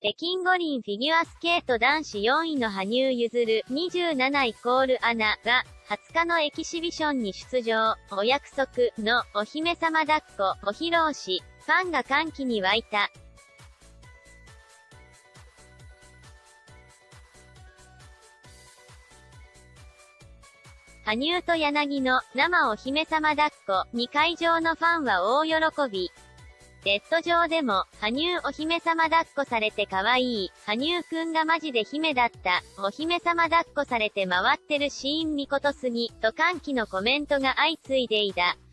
北京五輪フィギュアスケート男子4位の羽生結弦27アナが20日のエキシビションに出場。お約束のお姫様抱っこを披露し、ファンが歓喜に沸いた。羽生と柳の生お姫様抱っこに会場のファンは大喜び。ネット上でも、羽生お姫様抱っこされて可愛い、羽生くんがマジで姫だった、お姫様抱っこされて回ってるシーン見事すぎ、と歓喜のコメントが相次いでいた。